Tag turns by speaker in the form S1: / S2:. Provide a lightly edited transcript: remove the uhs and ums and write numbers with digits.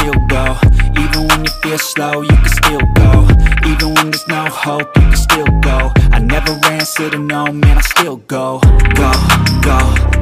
S1: still go. Even when you feel slow, you can still go. Even when there's no hope, you can still go. I never answer to no, man, I still go. Go, go.